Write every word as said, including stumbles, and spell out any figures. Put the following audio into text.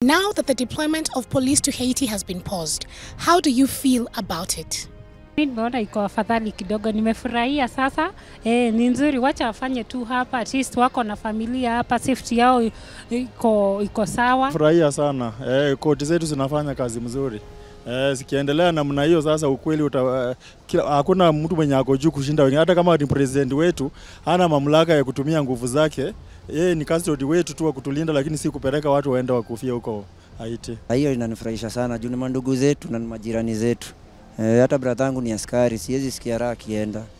Now that the deployment of police to Haiti has been paused, how do you feel about it? Nimeona iko afadhali kidogo, nimefurahia sasa. Eh, ni nzuri, wacha afanye tu hapa, at least wako na familia hapa, safety yao iko iko sawa. Furahia sana. Eh, koti zetu zinafanya kazi mzuri. Eh, zikiendelea namna hiyo sasa ukweli uta uh, hakuna mtu mwenye ako juu kushinda wengine. Hata kama ni president wetu hana mamlaka ya kutumia nguvu zake, yeye ni custody wetu tu wa kutulinda, lakini si kupeleka watu waende wakufia huko Haiti. Hiyo inanifurahisha sana juu ni mandugu zetu na majirani zetu. Eh, hata bratangu ni askari, siwezi sikia raha kienda.